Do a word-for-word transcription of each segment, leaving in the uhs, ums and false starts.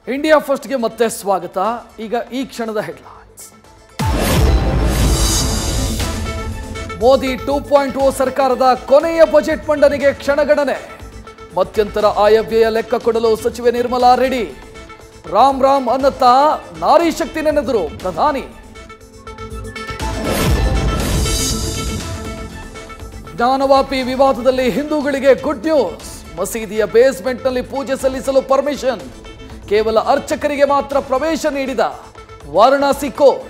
India ಫಸ್ಟ್ಗೆ ಮತ್ತೆ ಸ್ವಾಗತ. ಈಗ ಈ ಕ್ಷಣದ headlines. Modi two point O ಸರ್ಕಾರದ ಕೊನೆಯ ಬಜೆಟ್ ಮಂಡನೆಗೆ ಕ್ಷಣಗಣನೆ. ಮಧ್ಯಂತರ ಆಯವ್ಯಯ ಲೆಕ್ಕ ಕೊಡಲು ಸಚಿವೆ ನಿರ್ಮಲಾ ರೆಡ್ಡಿ. ರಾಮ್ ರಾಮ್ ಅನ್ನತ್ತಾ ನಾರಿ ಶಕ್ತಿ ನೆನೆದರು ಪ್ರಧಾನಿ. ಜ್ಞಾನವಾಪಿ ವಿವಾದದಲ್ಲಿ ಹಿಂದೂಗಳಿಗೆ ಗುಡ್ ನ್ಯೂಸ್. ಮಸೀದಿಯ ಬೇಸ್ಮೆಂಟ್ನಲ್ಲಿ ಪೂಜೆ ಸಲ್ಲಿಸಲು ಪರ್ಮಿಷನ್. ಕೇವಲ ಅರ್ಚಕರಿಗೆ ಮಾತ್ರ ಪ್ರವೇಶ ನೀಡಿದ ವಾರಣಾಸಿ ಕೋರ್ಟ್.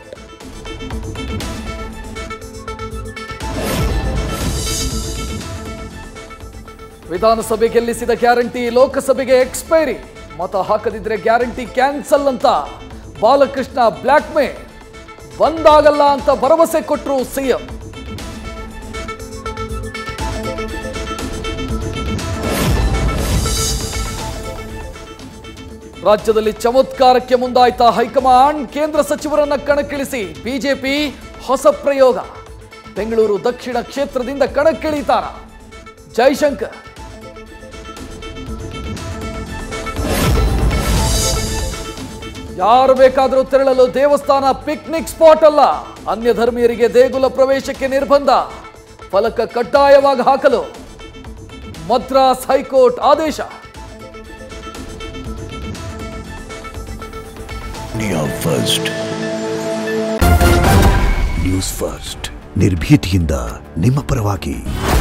ವಿಧಾನಸಭೆ ಗೆಲ್ಲಿಸಿದ ಗ್ಯಾರಂಟಿ ಲೋಕಸಭೆಗೆ ಎಕ್ಸ್ಪೈರಿ. ಮತ ಹಾಕದಿದ್ರೆ ಗ್ಯಾರಂಟಿ ಕ್ಯಾನ್ಸಲ್ ಅಂತ ಬಾಲಕೃಷ್ಣ ಬ್ಲ್ಯಾಕ್ ಮೇಲ್. ಬಂದಾಗಲ್ಲ ಅಂತ ಭರವಸೆ ಕೊಟ್ಟರು ಸಿಎಂ. ರಾಜ್ಯದಲ್ಲಿ ಚಮತ್ಕಾರಕ್ಕೆ ಮುಂದಾಯ್ತಾ ಹೈಕಮಾಂಡ್. ಕೇಂದ್ರ ಸಚಿವರನ್ನ ಕಣಕ್ಕಿಳಿಸಿ ಬಿಜೆಪಿ ಹೊಸ ಪ್ರಯೋಗ. ಬೆಂಗಳೂರು ದಕ್ಷಿಣ ಕ್ಷೇತ್ರದಿಂದ ಕಣಕ್ಕಿಳಿತಾರ ಜೈಶಂಕರ್. ಯಾರು ಬೇಕಾದರೂ ತೆರಳಲು ದೇವಸ್ಥಾನ ಪಿಕ್ನಿಕ್ ಸ್ಪಾಟ್ ಅಲ್ಲ. ಅನ್ಯ ಧರ್ಮೀಯರಿಗೆ ದೇಗುಲ ಪ್ರವೇಶಕ್ಕೆ ನಿರ್ಬಂಧ. ಫಲಕ ಕಡ್ಡಾಯವಾಗಿ ಹಾಕಲು ಮದ್ರಾಸ್ ಹೈಕೋರ್ಟ್ ಆದೇಶ. ಫಸ್ಟ್ ನ್ಯೂಸ್ ಫಸ್ಟ್ ನಿರ್ಭೀತಿಯಿಂದ ನಿಮ್ಮ ಪರವಾಗಿ.